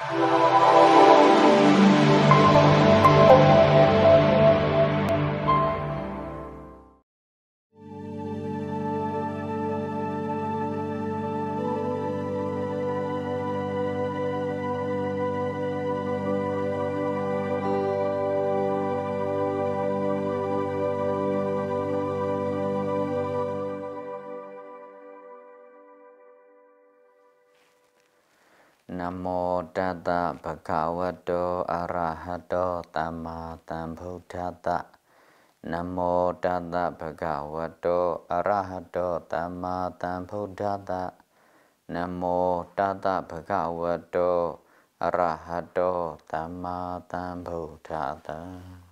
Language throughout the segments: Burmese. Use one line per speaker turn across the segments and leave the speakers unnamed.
นะโมตัสสะภะคะวะโตอะระหะโตสัมมาสัมพุทธัสสะนะโมตัสสะภะคะวะโตอะระหะโตสัมมาสัมพุทธัสสะนะโมตัสสะภะคะวะโตอะระหะโตสัมมาสัมพุทธัสสะ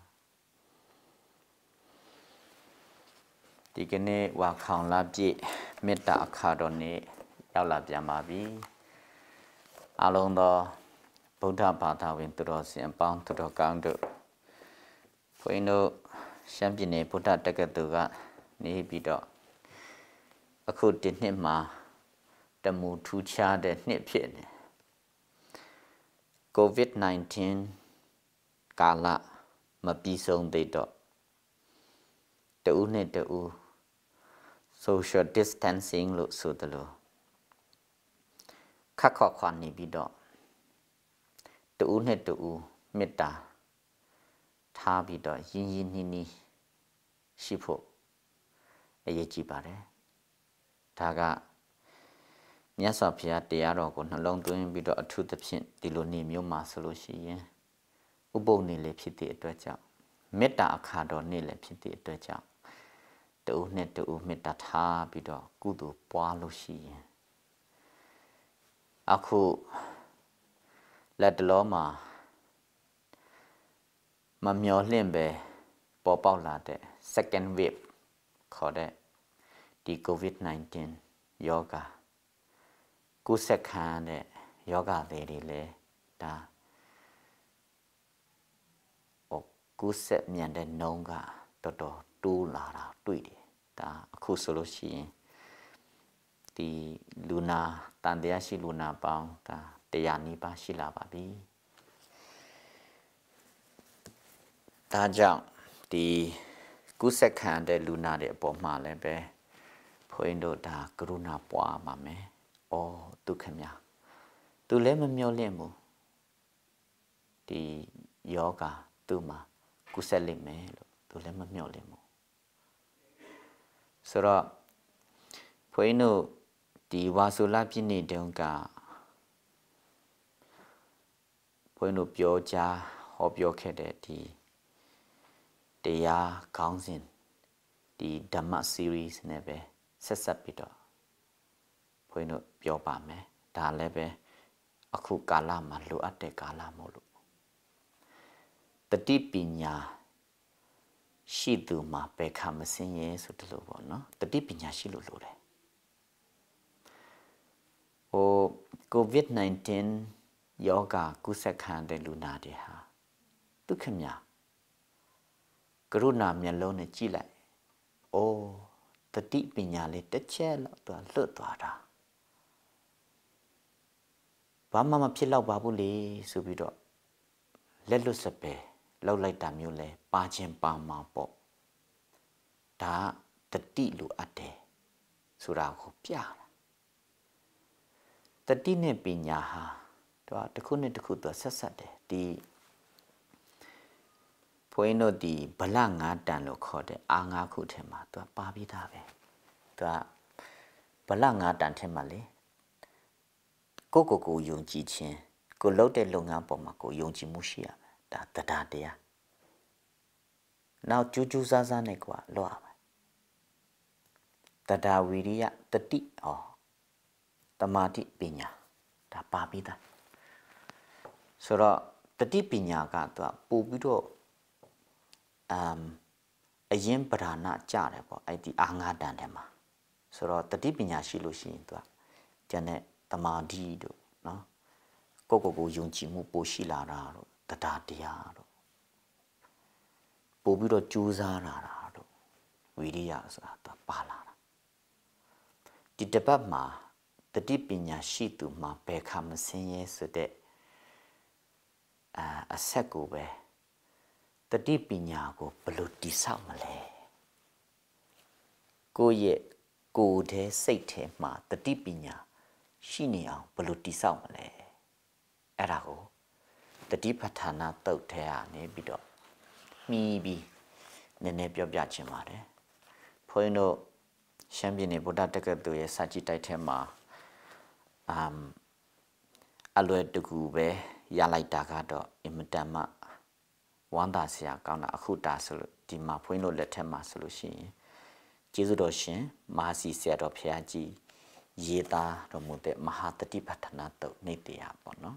ဒီကနေ့ဝါခေါင်လာပြည့်မေတ္တာအခါတော်နေ့ရောက်လာပြန်ပါပြီအားလုံးသောဗုဒ္ဓဘာသာဝင်သူတော်စင်အပေါင်းသူတော်ကောင်းတို့ဘုန်းကြီးတို့ရှမ်းပြည်နယ်ဗုဒ္ဓတက္ကသိုလ်ကနေပြီးတော့အခုဒီနှစ်မှာတမူထူးခြားတဲ့နှစ်ဖြစ်နေ COVID-19 ကာလမပြီးဆုံးသေးတော့တဦးနဲ့တဦး social distancing လို့ဆိုတယ်လို့ခက်ခေါခွာနေပြီးတော့တဦးနဲ့တဦးမေတ္တာထားပြီးတော့ရင်းရင်းနှီးနှီးရှိဖို့အရေးကြီးပါတယ်ဒါကမြတ်စွာဘုရားတရားတော်ကိုနှလုံးသွင်းပြီးတော့အထူးသဖြင့်ဒီလိုနေမျိုးမှာဆိုလို့ရှိရင်ဥပုပ်နေလေဖြစ်တဲ့အတွက်ကြောင့်မေတ္တာအခါတော်နေလေဖြစ်တဲ့အတွက်ကြောင့်တဦးနဲ့တဦးမေတ္တာထားပြီးတော့ကုသိုလ်ပွားလို့ရှိရင်အခုလက်တလုံးမှာမမျောလင့်ပဲပေါ်ပေါက်လာတဲ့ second wave ခေါ်တဲ့ဒီ COVID-19 ယောဂကုသခံတဲ့ယောဂတွေလည်းဒါကုသမြန်တဲ့နှုန်းကတော်တော်တိုးလာတာတွေ့တယ်ဒါအခုဆိုလို့ရှိရင်ဒီလူနာတန်တရားရှိလူနာပေါင်းဒါ100နီးပါးရှိလာပါပြီဒါကြောင့်ဒီကုသခံတဲ့လူနာတွေအပေါ်မှာလည်းပဲဘုန်းကြီးတို့ဒါကရုဏာပွားပါမယ်။အော်ဒုက္ခများသူလည်းမမျောလင့်ဘူးဒီယောဂသူ့မှာကုသလိမ့်မယ်လို့သူလည်းမမျောလင့်ဘူးဆိုတော့ဘုန်းကြီးတို့ဒီဝါဆိုလပြည့်နေ့တုန်းကဘုန်းကြီးတို့ပြောကြားဟောပြောခဲ့တဲ့ဒီတရားခေါင်းစဉ်ဒီဓမ္မ series နဲ့ပဲဆက်ဆက်ပြီးတော့ဘုန်းကြီးတို့ပြောပါမယ်ဒါလည်းပဲအခုကာလမှာလိုအပ်တဲ့ကာလမို့လို့တတိပညာရှိသူမှာပဲခါမစင်းရဲဆိုတလို့ပေါ့နော်တတိပညာရှိလို့လိုတယ်COVID-19 ယောဂကုသခံတဲ့လူနာတွေဟာဒုက္ခများကရုဏာမျက်လုံးနဲ့ကြည့်လိုက်အိုးတတိပညာလေးတစ်ချက်လောက်သူလွတ်သွားတာဘာမှမဖြစ်တော့ပါဘူးလေဆိုပြီးတော့လက်လွတ်စပယ်လောက်လိုက်တာမျိုးလဲပါခြင်းပါမှာပေါ့ဒါတတိလိုအပ်တယ်ဆိုတာကိုပြတာတတိနဲ့ပညာဟာတော့တစ်ခုနဲ့တစ်ခုသူဆက်ဆက်တယ်ဒီဘုန်းကြီးတို့ဒီဗလ၅တန်လို့ခေါ်တဲ့အာ၅ခုထဲမှာသူပါပြီးသားပဲသူကဗလ၅တန်ထဲမှာလေကိုယုံကြည်ခြင်းကိုလုပ်တဲ့လုပ်ငန်းပေါ်မှာကိုယုံကြည်မှုရှိရမယ်ဒါတရားတရားနောက်ကျူးကျူးဆားဆားနဲ့ကွာလွတ်ရမယ်တရားဝီရိယတတိတမာတိပညာဒါပါပြီးသားဆိုတော့တတိပညာကသူကပို့ပြီးတော့အရင်ပဓာနာကြတယ်ပေါ့အဲ့ဒီအာငါတန်ထဲမှာဆိုတော့တတိပညာရှိလို့ရှိရင်သူကကျန်တဲ့တမာတိတို့နော်ကိုယုံကြည်မှုပိုရှိလာတာတို့တရားတရားတို့ပို့ပြီးတော့ကြိုးစားလာတာတို့ဝိရိယဆိုတာသူပါလာတာဒီတပတ်မှာတတိပညာရှိသူမှာဘယ်ခါမစင်းရဲဆိုတဲ့အဆက်ကိုပဲတတိပညာကိုဘယ်လိုတည်ဆောက်မလဲကိုယ့်ရဲ့ကိုယ်ထဲစိတ်ထဲမှာတတိပညာရှိနေအောင်ဘယ်လိုတည်ဆောက်မလဲအဲ့ဒါကိုတတိပဋ္ဌာနာတုတ်ထဲကနေပြီးတော့မှီပြီးနည်းနည်းပြောပြချင်ပါတယ်ဘုန်းကြီးတို့ရှမ်းပြည်နယ်ဗုဒ္ဓတက္ကသိုလ်ရဲ့စာကြည့်တိုက်ထဲမှာအလွယ်တကူပဲရလိုက်တာကတော့အင်မတန်မှဝမ်းသာစရာကောင်းတာအခုတာဆိုလို့ဒီမှာဘုန်းကြီးတို့လက်ထက်မှာဆိုလို့ရှိရင်ကျေးဇူးတော်ရှင်မဟာစီဆရာတော်ဘုရားကြီးရေးသားတော်မူတဲ့မဟာတတိပဋ္ဌာနာတုတ်နေတရားပေါ့နော်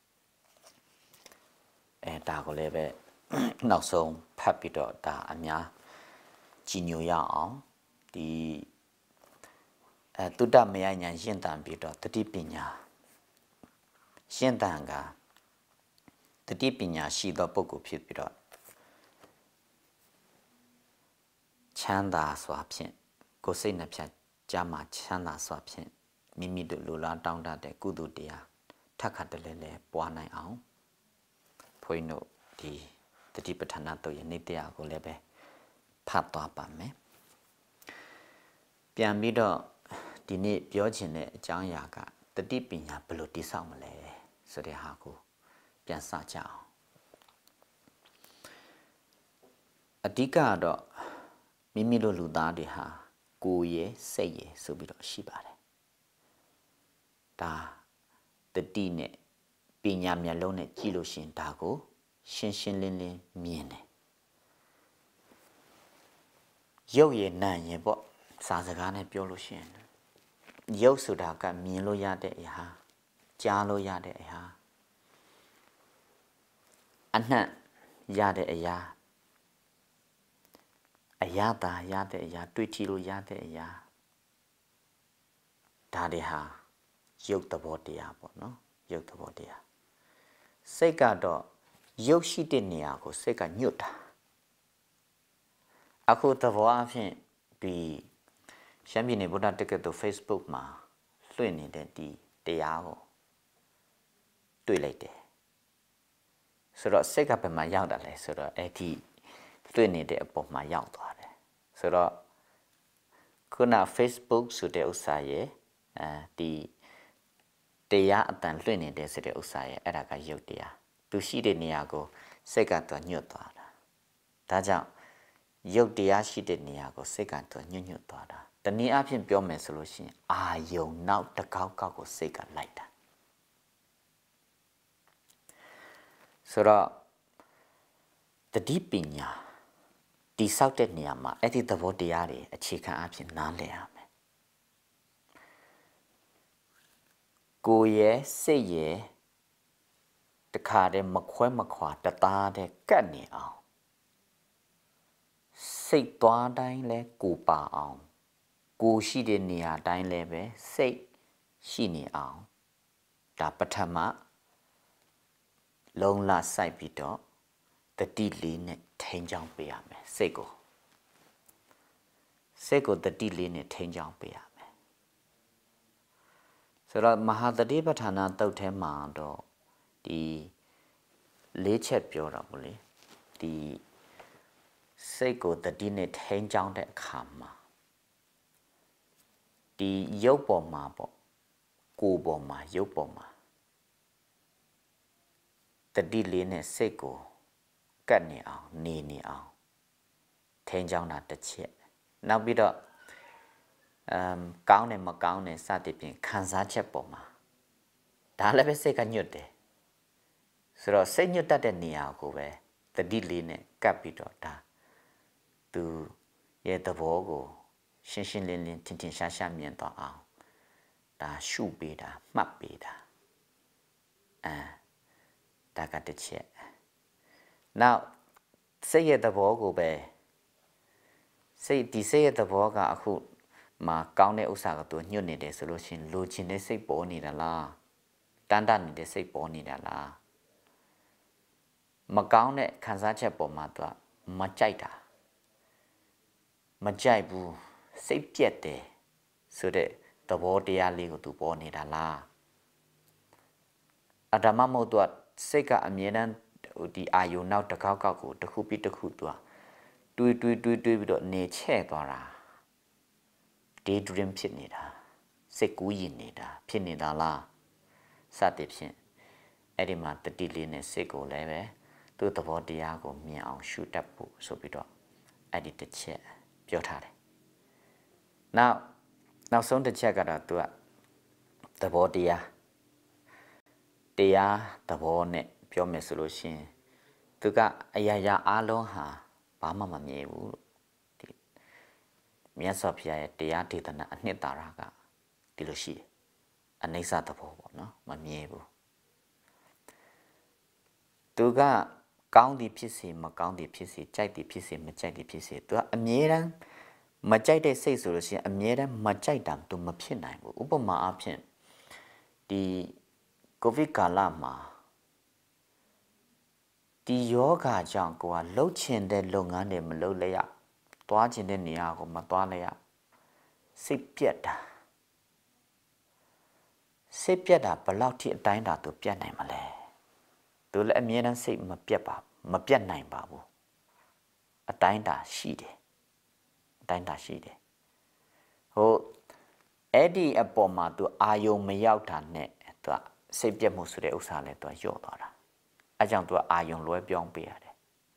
ဒါကိုလည်းပဲနောက်ဆုံးဖတ်ပြီးတော့ဒါအများကြည်ညိုရအောင်ဒီတုဒ္ဓမယညာရှင်းတန်ပြီးတော့တတိပညာရှင်းတန်ကတတိပညာရှိသောပုဂ္ဂိုလ်ဖြစ်ပြီးတော့ချမ်းသာစွာဖြင့်ကိုယ်စိတ်နှပြကြမှာချမ်းသာစွာဖြင့်မိမိတို့လူလားတောင်းတတဲ့ကုသိုလ်တရားထပ်ခါတလဲလဲပွားနိုင်အောင်ဘုန်းကြီးတို့ဒီတတိပဋ္ဌာနာတုတ်ရဲ့နေတရားကိုလည်းပဲဖတ်သွားပါမယ်ပြန်ပြီးတော့ဒီနေ့ပြောချင်တဲ့အကြောင်းအရာကတတိပညာဘယ်လိုတည်ဆောက်မလဲဆိုတဲ့ဟာကိုပြန်စကြအောင်အဓိကတော့မိမိတို့လူသားတွေဟာကိုယ်ရဲ့စိတ်ရဲ့ဆိုပြီးတော့ရှိပါတယ်ဒါတတိနဲ့ပညာမျက်လုံးနဲ့ကြည့်လို့ရှင်ဒါကိုရှင်းရှင်းလင်းလင်းမြင်တယ်ရုပ်ရဲ့နာမ်ရဲ့ပေါ့စာစကားနဲ့ပြောလို့ရှိရင်ရုပ်ဆိုတာကမြင်လို့ရတဲ့အရာကြားလို့ရတဲ့အရာအနှံ့ရတဲ့အရာအရာသာရတဲ့အရာတွေ့ကြည့်လို့ရတဲ့အရာဒါတွေဟာရုပ်သဘောတရားပေါ့နော်ရုပ်သဘောတရားစိတ်ကတော့ရုပ်ရှိတဲ့နေရာကိုစိတ်ကညွတ်တာအခုသဘောအဖြစ်ဒီရှမ်းပြည်နယ်ဗုဒ္ဓတက္ကသိုလ် Facebook မှာလွှင့်နေတဲ့ဒီတရားကိုတွေ့လိုက်တယ်ဆိုတော့စိတ်ကဘယ်မှာရောက်တာလဲဆိုတော့အဲ့ဒီလွှင့်နေတဲ့အပေါ်မှာရောက်သွားတယ်ဆိုတော့ခုန Facebook ဆိုတဲ့ဥစ္စာရဲ့ဒီတရားအတန်လွှင့်နေတဲ့ဆိုတဲ့ဥစ္စာရဲ့အဲ့ဒါကရုပ်တရားသူရှိတဲ့နေရာကိုစိတ်ကတော့ညွတ်သွားတာဒါကြောင့်ရုပ်တရားရှိတဲ့နေရာကိုစိတ်ကတော့ညွတ်သွားတာတနည်းအားဖြင့်ပြောမယ်ဆိုလို့ရှိရင်အာယုံနောက်တစ်ကောက်ကောက်ကိုစိတ်ကလိုက်တာဆိုတော့တတိပညာတိဆောက်တဲ့နေရာမှာအဲ့ဒီသဘောတရားတွေအခြေခံအားဖြင့်နားလည်ရမယ်ကိုယ်ရဲ့စိတ်ရဲ့တခါတည်းမခွဲမခွာတသားတည်းကတ်နေအောင်စိတ်သွားတိုင်းလဲကိုပါအောင်ကိုရှိတဲ့နေရာတိုင်းလဲပဲစိတ်ရှိနေအောင်ဒါပထမလုံးလစိုက်ပြီးတော့တတိလေးနဲ့ထိန်းချောင်းပေးရမယ်စိတ်ကိုတတိလေးနဲ့ထိန်းချောင်းပေးရမယ်ဆိုတော့မဟာတတိပဋ္ဌာနာတုတ်ထဲမှာတော့ဒီလေးချက်ပြောတာပေါ့လေဒီစိတ်ကိုတတိနဲ့ထိန်းချောင်းတဲ့အခါမှာဒီရုပ်ပေါ်မှာပေါ့ကိုယ်ပေါ်မှာရုပ်ပေါ်မှာတတိလေးနဲ့စိတ်ကိုကတ်နေအောင်နေအောင်ထိန်းချောင်းတာတစ်ချက်နောက်ပြီးတော့ကောင်းတယ်မကောင်းတယ်စသဖြင့်ခံစားချက်ပေါ်မှာဒါလည်းပဲစိတ်ကညွတ်တယ်ဆိုတော့စိတ်ညွတ်တတ်တဲ့နေရာကိုပဲတတိလေးနဲ့ကပ်ပြီးတော့ဒါသူရဲ့သဘောကိုရှင်းရှင်းလင်းလင်းထင်ထင်ရှားရှားမြင်သွားအောင်ဒါရှုပေးတာမှတ်ပေးတာဒါကတစ်ချက်နောက်စိတ်ရဲ့သဘောကိုပဲစိတ်ရဲ့သဘောကအခုမှာကောင်းတဲ့ဥစ္စာကသူညွတ်နေတယ်ဆိုလို့ရှိရင်လိုချင်တဲ့စိတ်ပေါ်နေတာလားတန်တနေတဲ့စိတ်ပေါ်နေတာလားမကောင်းတဲ့ခံစားချက်ပေါ်မှာသူကမကြိုက်တာမကြိုက်ဘူးစိတ်ပြက်တယ်ဆိုတဲ့သဘောတရားလေးကိုသူပေါ်နေတာလားအဓမ္မမဟုတ်သူကစိတ်ကအမြဲတမ်းဒီအာယုံနောက်တစ်ခေါက်ကောက်ကိုတစ်ခုပြီးတစ်ခုသူကတွေးပြီးတော့နေချဲ့သွားတာ daydream ဖြစ်နေတာစိတ်ကူးရင်နေတာဖြစ်နေတာလားစသည်ဖြင့်အဲ့ဒီမှာတတိလေးနဲ့စိတ်ကိုလည်းပဲသူ့သဘောတရားကိုမြင်အောင်ရှုတတ်ဖို့ဆိုပြီးတော့အဲ့ဒီတစ်ချက်ပြောထားတယ်နောက်ဆုံးတစ်ချက်ကတော့သူကသဘောတရားသဘောနဲ့ပြောမယ်ဆိုလို့ရှိရင်သူကအရာရာအလုံးဟာဘာမှမမြင်ဘူးလို့ဒီမြတ်စွာဘုရားရဲ့တရားဒေသနာအနှစ်သာရကဒီလိုရှိတယ်အနိစ္စသဘောပေါ့နော်မမြင်ဘူးသူကကောင်းသည်ဖြစ်စေမကောင်းသည်ဖြစ်စေကြိုက်သည်ဖြစ်စေမကြိုက်သည်ဖြစ်စေသူကအမြဲတမ်းမကြိုက်တဲ့စိတ်ဆိုလို့ရှိရင်အမြဲတမ်းမကြိုက်တာသူမဖြစ်နိုင်ဘူးဥပမာအားဖြင့်ဒီကိုဗစ်ကာလမှာဒီယောဂါကြောင့်ကိုကလှုပ်ချင်တဲ့လုပ်ငန်းတွေမလုပ်လဲရသွားချင်တဲ့နေရာကိုမသွားလဲရစိတ်ပြက်တာဘယ်လောက်ထိအတိုင်းတာသူပြတ်နိုင်မလဲသူလည်းအမြဲတမ်းစိတ်မပြတ်နိုင်ပါဘူးအတိုင်းတာရှိတယ်ဟိုအဲ့ဒီအပေါ်မှာသူအာယုံမရောက်တာနဲ့သူကစိတ်ပြတ်မှုဆိုတဲ့ဥစ္စာလည်းသူကလျော့သွားတာအဲကြောင့်သူကအာယုံလွဲပြောင်းပေးရတယ်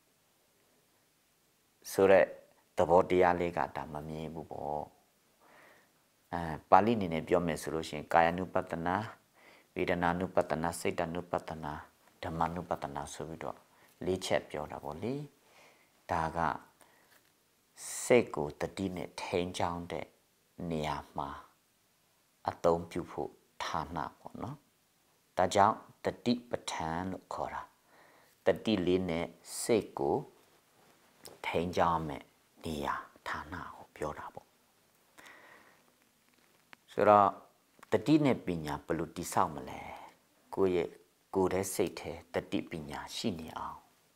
ဆိုတော့သဘောတရားလေးကဒါမမြင်ဘူးပေါ့ပါဠိအနေနဲ့ပြောမယ်ဆိုလို့ရှိရင်ကာယ ानु ပတ္တနာဝေဒနာ ानु ပတ္တနာစိတ် ानु ပတ္တနာဓမ္မ ानु ပတ္တနာဆိုပြီးတော့၄ချက်ပြောတာပေါ့လေဒါကစိတ်ကိုတတိနဲ့ထိန်းချောင်းတဲ့နေရာမှာအသုံးပြုဖို့ဌာနပေါ့နော်ဒါကြောင့်တတိပဋ္ဌာန်လို့ခေါ်တာတတိလေးနဲ့စိတ်ကိုထိန်းချောင်းမဲ့နေရာဌာနကိုပြောတာပေါ့ဆိုတော့တတိနဲ့ပညာဘယ်လိုတည်ဆောက်မလဲကိုယ့်ရဲ့စိတ်ထဲတတိပညာရှိနေအောင်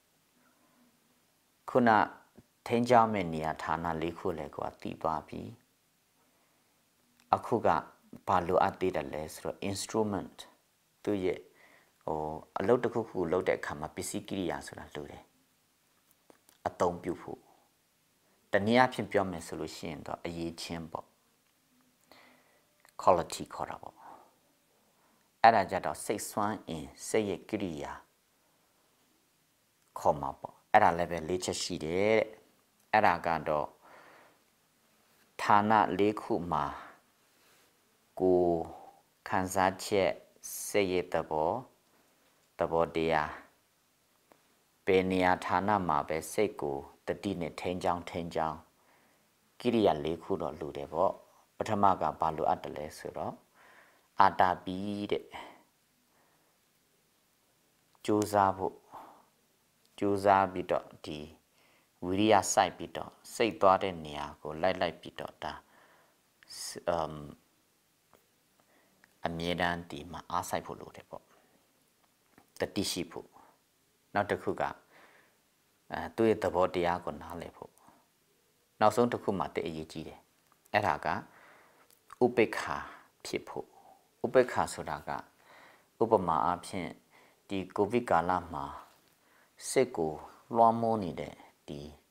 ခုနထိန်းချောင်းမဲ့နေရာဌာန၄ခုလည်းကိုယ်တည်သွားပြီအခုကဘာလိုအပ်သေးတယ်လဲဆိုတော့ instrument သူရဲ့အလုပ်တစ်ခုခုလုပ်တဲ့အခါမှာပစ္စည်းကိရိယာဆိုတာလိုတယ်အသုံးပြုဖို့တနည်းအားဖြင့်ပြောမယ်ဆိုလို့ရှိရင်တော့အရေးချင်းပေါ့ quality ခေါ်တာပေါ့အဲ့ဒါကြတော့စိတ်စွမ်းအင်စိတ်ရဲ့ကိရိယာခေါ်မှာပေါ့အဲ့ဒါလည်းပဲ၄ချက်ရှိတယ်တဲ့အဲ့ဒါကတော့ဌာန၄ခုမှာကိုခံစားချက်စိတ်ရဲ့သဘောတရားဘယ်နေရာဌာနမှာပဲစိတ်ကိုတတိနဲ့ထိန်းချောင်းကိရိယာ၄ခုတော့လိုတယ်ပေါ့ပထမကဘာလိုအပ်တယ်လဲဆိုတော့အာတာပီတဲ့ကြိုးစားပြီးတော့ဒီဝိရိယစိုက်ပြီးတော့စိတ်သွားတဲ့နေရာကိုလိုက်ပြီးတော့ဒါအမြဲတမ်းဒီမှာအားစိုက်ဖို့လိုတယ်ပေါ့တတိရှိဖို့နောက်တစ်ခုကသူ့ရဲ့သဘောတရားကိုနားလည်ဖို့နောက်ဆုံးတစ်ခုမှတည်းအရေးကြီးတယ်အဲ့ဒါကဥပေက္ခဖြစ်ဖို့ဥပေက္ခဆိုတာကဥပမာအားဖြင့်ဒီကိုဗစ်ကာလမှာစိတ်ကိုလွှမ်းမိုးနေတဲ့ဒီ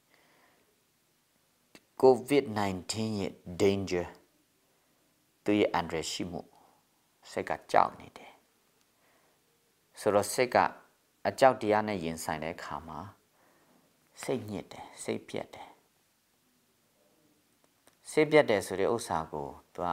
COVID-19 ရဲ့ danger သူရဲ့ အန္တရာယ်ရှိမှုစိတ်ကကြောက်နေတယ်ဆိုတော့စိတ်ကအကြောက်တရားနဲ့ရင်ဆိုင်တဲ့အခါမှာစိတ်ညစ်တယ်စိတ်ပြတ်တယ်ဆိုတဲ့ဥစ္စာကို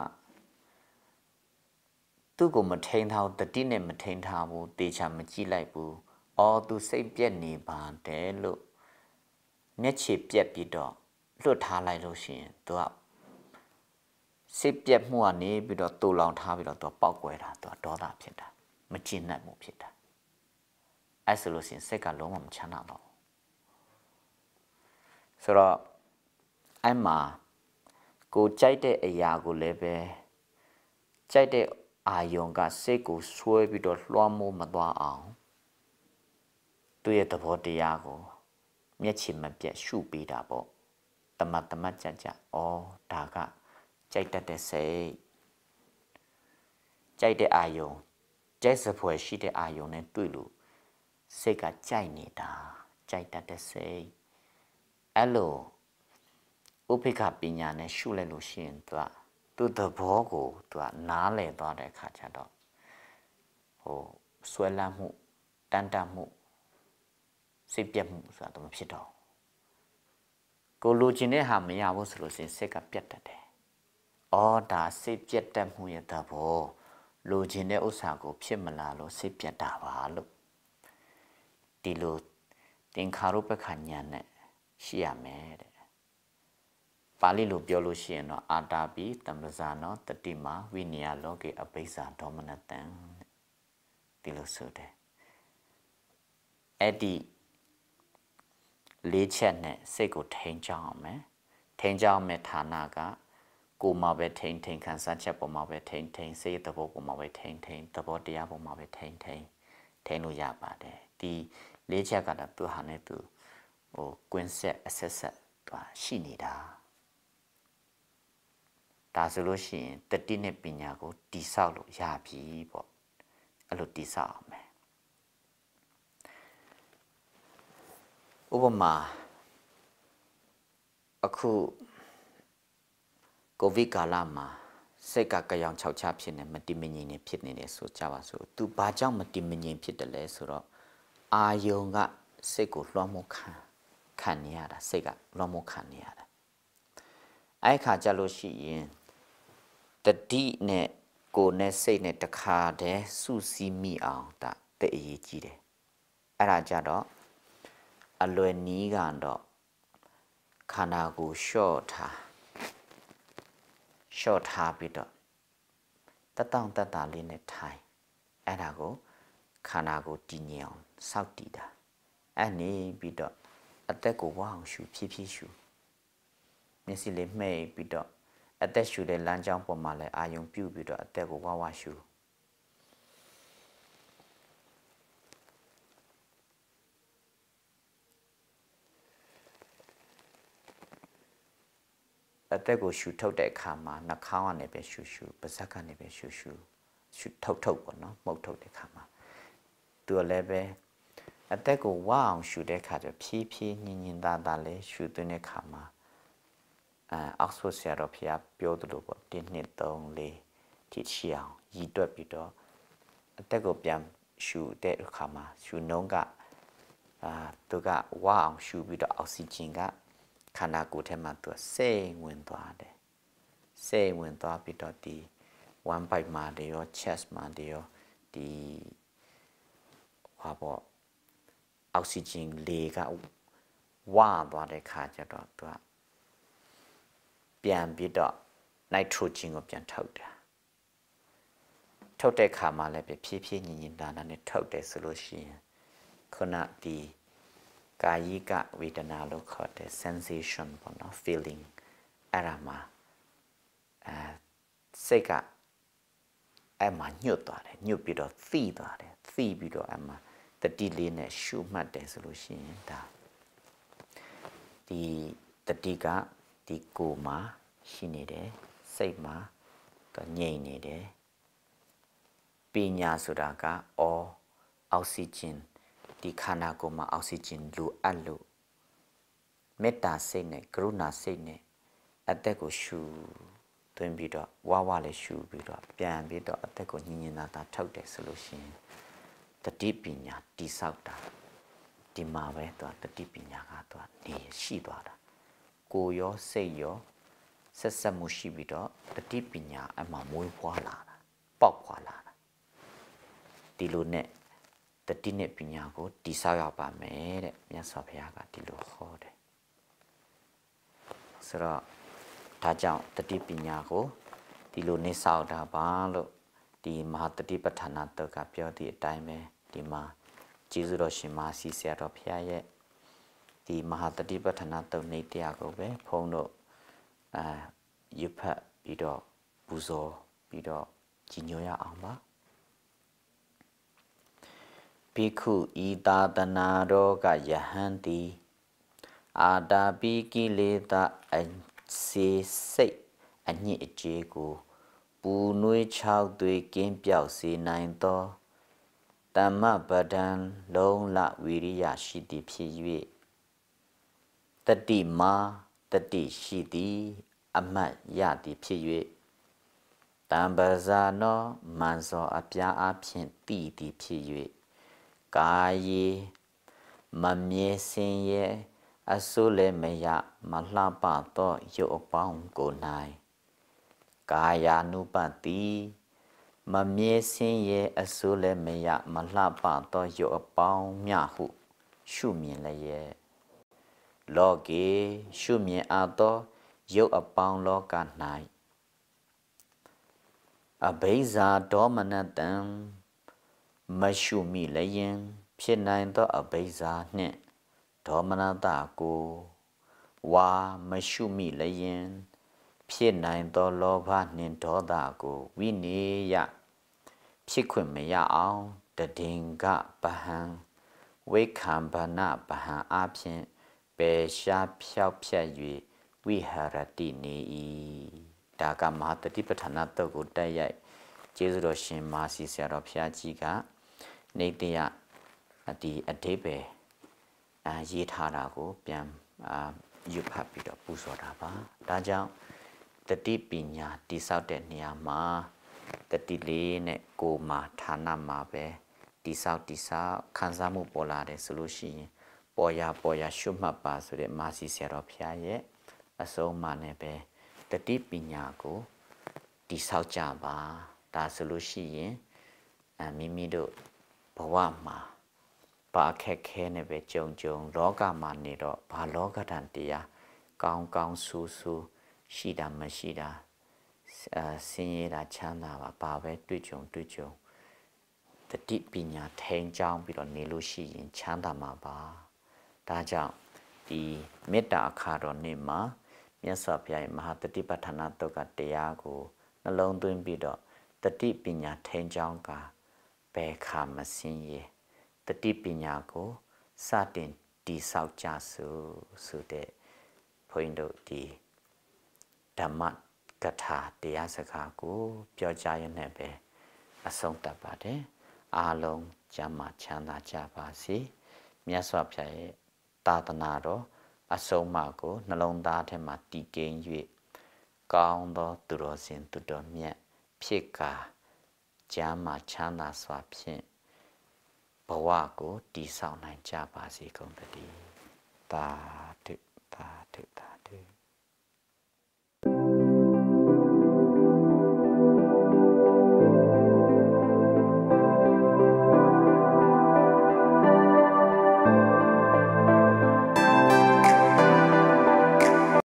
သူ့ကိုမထိန်ထားဘူးတတိနဲ့မထိန်ထားဘူးတေချာမကြည့်လိုက်ဘူးသူစိတ်ပြက်နေပါတယ်လို့မျက်ခြေပြက်ပြီးတော့လွတ်ထားလိုက်လို့ရှိရင်သူကစိတ်ပြက်မှုကနေပြီးတော့တူလောင်ထားပြီးတော့သူပေါက်ကွဲတာသူဒေါသဖြစ်တာမကျဉ်းနှံ့မှုဖြစ်တာအဲ့ဆိုလို့ရှိရင်စိတ်ကလုံးဝမချမ်းသာတော့ဘူးဆိုတော့အဲ့မှာကိုကြိုက်တဲ့အရာကိုလည်းပဲကြိုက်တဲ့အာယုံကစိတ်ကိုဆွဲပြီးတော့လွှမ်းမိုးမသွားအောင်သူ့ရဲ့သဘောတရားကိုမျက်ခြေမပြတ်ရှုပေးတာပေါ့တမတ်ကြဒါကကြိုက်တတ်တဲ့စိတ်ကြိုက်တဲ့အာယုံကြိုက်စဖွယ်ရှိတဲ့အာယုံနဲ့တွေ့လို့စိတ်ကကြိုက်နေတာကြိုက်တတ်တဲ့စိတ်အဲ့လိုဥပိ္ပခပညာနဲ့ရှုလိုက်လို့ရှိရင်သူသဘောကိုသူကနားလည်သွားတဲ့အခါကျတော့ဟိုဆွဲလန်းမှုတန်တမှုစိတ်ပြတ်မှုဆိုတာတော့မဖြစ်တော့ကိုလိုချင်တဲ့ဟာမရဘူးဆိုလို့ရှိရင်စိတ်ကပြတ်တတ်တယ်။အော်ဒါစိတ်ပြတ်တတ်မှုရဲ့သဘောလိုချင်တဲ့ဥစ္စာကိုဖြစ်မလာလို့စိတ်ပြတ်တာပါလို့ဒီလိုသင်္ခါရုပ္ပခဉာဏ်နဲ့ရှိရမယ်တဲ့။ပါဠိလိုပြောလို့ရှိရင်တော့အာတာပိတမ္ပဇာနောတတိမာဝိနည်းလောကေအပိစ္ဆာဒေါမနတံဒီလိုဆိုတယ်။အဲ့ဒီလေးချက်နဲ့စိတ်ကိုထိန်းချောင်းအောင်မယ်ထိန်းချောင်းမဲ့ဌာနကကိုမှာပဲထိန်းခံစားချက်ပေါ်မှာပဲထိန်းစိတ်သဘောပေါ်မှာပဲထိန်းသဘောတရားပေါ်မှာပဲထိန်းလို့ရပါတယ်ဒီလေးချက်ကတော့သူဟာနဲ့သူဟိုကွင်းဆက်အဆက်သူရှိနေတာဒါဆိုလို့ရှိရင်တတိနဲ့ပညာကိုတိဆောက်လို့ရပြီပေါ့အဲ့လိုတိဆောက်အောင်မယ်ဥပမာအခုကိုဗစ်ကာလမှာစိတ်ကကြောင်ခြောက်ခြားဖြစ်နေမတိမငြိမ်နေဖြစ်နေတယ်ဆိုကြပါစို့သူဘာကြောင့်မတိမငြိမ်ဖြစ်တယ်လဲဆိုတော့အာယုံကစိတ်ကိုလွှမ်းမိုးခံနေရတာစိတ်ကလွှမ်းမိုးခံနေရတာအဲ့ခါကြလို့ရှိရင်တတိနဲ့ကိုယ်နဲ့စိတ်နဲ့တခါတည်းစုစည်းမိအောင်ဒါတဲ့အရေးကြီးတယ်အဲ့ဒါကြတော့အလွယ်နီးကတော့ခန္ဓာကိုယ်လျှော့ထားပြီးတော့တတလေးနဲ့ထိုင်အဲ့ဒါကိုခန္ဓာကိုယ်တည်ငြိမ်အောင်စောင့်တည်တာအဲ့နေပြီးတော့အသက်ကိုဝအောင်ရှုဖြည်းဖြည်းရှုမျက်စိလေးမှိတ်ပြီးတော့အသက်ရှုတဲ့လမ်းကြောင်းပေါ်မှာလည်းအာယုံပြုတ်ပြီးတော့အသက်ကိုဝရှုအသက်ကိုရှူထုတ်တဲ့အခါမှာနှာခေါင်းကနေပဲရှူပါးစပ်ကနေပဲရှူထုတ်ပေါ့နော်မှုတ်ထုတ်တဲ့အခါမှာသူလည်းပဲအသက်ကိုဝအောင်ရှူတဲ့အခါကျဖြည်းဖြည်းညင်သားလေးရှူသွင်းတဲ့အခါမှာအောက်ဆိုဆရာတော်ဖျားပြောသလိုပေါ့1 2 3 4ထိရှိအောင်ရည်တွက်ပြီးတော့အသက်ကိုပြန်ရှူတဲ့အခါမှာရှူနှုံးကသူကဝအောင်ရှူပြီးတော့အောက်ဆီဂျင်ကခန္ဓာကိုယ်ထဲမှာသူစိတ်ဝင်သွားတယ်စိတ်ဝင်သွားပြီးတော့ဒီ one bite မှာတွေရော chest မှာတွေရောဒီဟာပေါ့အောက်ဆီဂျင်လေကဝသွားတဲ့ခါကျတော့သူကပြန်ပြီးတော့ nitrogen ကိုပြန်ထုတ်တာထုတ်တဲ့ခါမှာလည်းဖြည်းဖြည်းညင်သားနဲ့ထုတ်တယ်ဆိုလို့ရှိရင်ခုနဒီကာယိကဝေဒနာလို့ခေါ်တဲ့ sensation ပေါ့နော် feeling အဲ့ဒါမှာစိတ်ကအဲ့မှာညှို့သွားတယ်ညှို့ပြီးတော့သိသွားတယ်သိပြီးတော့အဲ့မှာတတိလေးနဲ့ရှုမှတ်တယ်ဆိုလို့ရှိရင်ဒါဒီတတိကဒီကိုယ်မှာရှိနေတယ်စိတ်မှာငြိမ်နေတယ်ပညာဆိုတာကအောက်ဆီဂျင်ဒီခန္ဓာကိုယ်မှာအောက်ဆီဂျင်လိုအပ်လို့မေတ္တာစိတ်နဲ့ကရုဏာစိတ်နဲ့အသက်ကိုရှူသွင်းပြီးတော့ဝလည်းရှူပြီးတော့ပြန်ပြီးတော့အသက်ကိုညင်သာထုတ်တယ်ဆိုလို့ရှိရင်တတိပညာတိဆောက်တာဒီမှာပဲသူတတိပညာကသူနေရှိသွားတာကိုယ်ရောစိတ်ရောဆက်မှုရှိပြီးတော့တတိပညာအမှမွေးဖွားလာတာပေါက်ဖွားလာတာဒီလိုနဲ့တတိနဲ့ပညာကိုတိဆောက်ရပါမယ်တဲ့မြတ်စွာဘုရားကဒီလိုဟောတယ်ဆိုတော့ဒါကြောင့်တတိပညာကိုဒီလိုနေဆောက်တာပါလို့ဒီမဟာတတိပဋ္ဌာနာတုတ်ကပြောသည့်အတိုင်းပဲဒီမှာကျေးဇူးတော်ရှင်မဆီဆရာတော်ဘုရားရဲ့ဒီမဟာတတိပဋ္ဌာနာတုတ်နေတရားကိုပဲဘုန်းတို့ရွတ်ဖတ်ပြီးတော့ပူဇော်ပြီးတော့ကြီးညိုရအောင်ပါဘိက္ခုဤသာသနာတော်ကယဟန်တိအာတာပိကိလေသာအစေစိတ်အညစ်အကြေးကိုပူနွေး6သွေးကင်းပြောက်စေနိုင်သောတမ္မပဒံလုံးလဝီရိယရှိသည်ဖြစ်၍တတိမာတတိရှိသည်အမှတ်ရသည်ဖြစ်၍တံပဇာနောမန်စောအပြားအဖြင့်တည်သည်ဖြစ်၍ကာယေမမြဲစင်ရဲ့အစိုးလည်းမရမလှပသောရုပ်အပေါင်းကို၌ကာယာနုပတိမမြဲစင်ရဲ့အစိုးလည်းမရမလှပသောရုပ်အပေါင်းမြဟုရှုမြင်လျက်လောကေရှုမြင်အပ်သောရုပ်အပေါင်းလောက၌အဘိဇာဒေါမနတံမရှုမိလျင်ဖြစ်နိုင်သောအဘိဇာနှင့်ဒေါမနတကိုဝါမရှုမိလျင်ဖြစ်နိုင်သောလောဘနှင့်ဒေါသကိုဝိနေယဖြစ်ခွင့်မရအောင်တည်င်္ဂပဟံဝိခံဗနာပဟံအဖြင့်ပေရှားဖြောက်ဖြတ်၍ဝိဟရတိနေ၏ဒါကမဟာတတိပဋ္ဌာနတုတ်ကိုတက်ရိုက်ကျေးဇူးတော်ရှင်မာစီဆရာတော်ဘုရားကြီးကနေတယဒီအဓိပ္ပာယ်ရေးထားတာကိုပြန်ယူဖတ်ပြီးတော့ပူဇော်တာပါဒါကြောင့်တတိပညာတိဆောက်တဲ့နေရာမှာတတိလေးနဲ့ကိုမှာဌာနမှာပဲတိဆောက်ခံစားမှုပေါ်လာတယ်ဆိုလို့ရှိရင်ပေါ်ရရှုမှတ်ပါဆိုတဲ့မာစီဆရာတော်ဘုရားရဲ့အဆုံးအမနဲ့ပဲတတိပညာကိုတိဆောက်ကြပါဒါဆိုလို့ရှိရင်မိမိတို့ဘဝမှာဘာခက်ခဲနဲ့ပဲကြုံလောကမှာနေတော့ဘာလောကဓာတ်တရားကောင်းဆိုးရှိတာမရှိတာဆင်းရဲတာချမ်းသာဘာပဲတွေ့ကြုံတတိပညာထိန်ကြောင်းပြီးတော့နေလို့ရှိရင်ချမ်းသာမှာပါဒါကြောင့်ဒီမေတ္တာအခါတော်နေ့မှာမြတ်စွာဘုရားရဲ့မဟာတတိပဋ္ဌာနာတုတ်ကတရားကိုနှလုံးသွင်းပြီးတော့တတိပညာထိန်ကြောင်းကဘယ်ခါမစင်းရဲတတိပညာကိုစတင်တည်ဆောက်ကြဆိုတဲ့ဘုန်းကြီးတို့ဒီဓမ္မကထာတရားစကားကိုပြောကြရနေပဲအဆုံးသတ်ပါတယ်အားလုံးကျမ်းမာချမ်းသာကြပါစေမြတ်စွာဘုရားရဲ့သာသနာတော်အဆုံးအမကိုနှလုံးသားထဲမှာတည်ကိန်း၍ကောင်းသောသူတော်စင်သူတော်မြတ်ဖြစ်ကာကျမ်းမာချမ်းသာစွာဖြင့်ဘဝကိုတည်ဆောက်နိုင်ကြပါစေကုန်သတည်းသာဓု